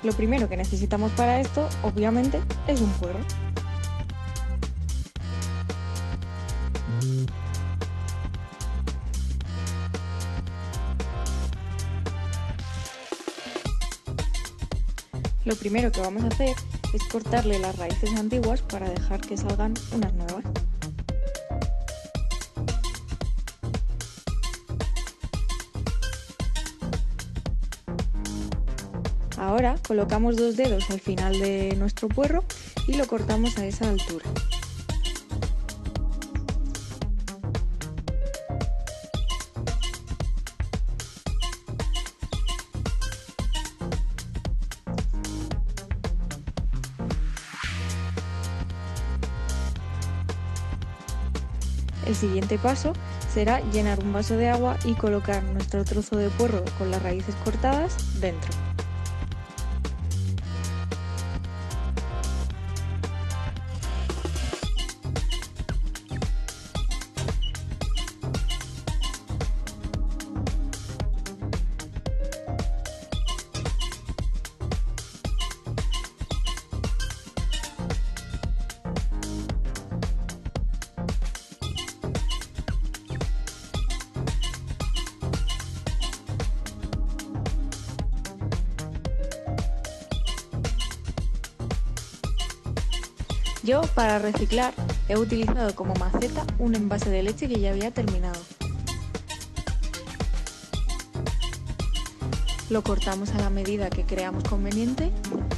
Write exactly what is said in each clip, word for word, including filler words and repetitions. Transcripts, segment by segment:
Lo primero que necesitamos para esto, obviamente, es un puerro. Lo primero que vamos a hacer es cortarle las raíces antiguas para dejar que salgan unas nuevas. Ahora colocamos dos dedos al final de nuestro puerro y lo cortamos a esa altura. El siguiente paso será llenar un vaso de agua y colocar nuestro trozo de puerro con las raíces cortadas dentro. Yo, para reciclar, he utilizado como maceta un envase de leche que ya había terminado. Lo cortamos a la medida que creamos conveniente.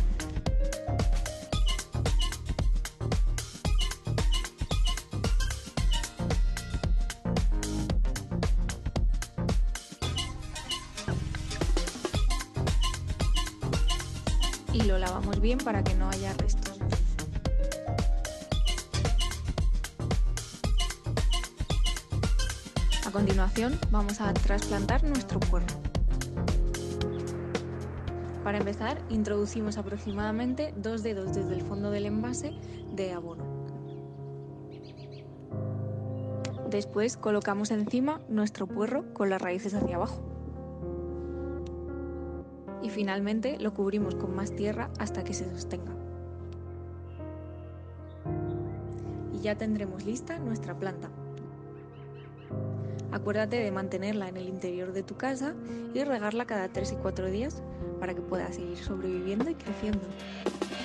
Y lo lavamos bien para que no haya restos. A continuación vamos a trasplantar nuestro puerro. Para empezar, introducimos aproximadamente dos dedos desde el fondo del envase de abono. Después colocamos encima nuestro puerro con las raíces hacia abajo. Y finalmente lo cubrimos con más tierra hasta que se sostenga. Y ya tendremos lista nuestra planta. Acuérdate de mantenerla en el interior de tu casa y regarla cada tres y cuatro días para que pueda seguir sobreviviendo y creciendo.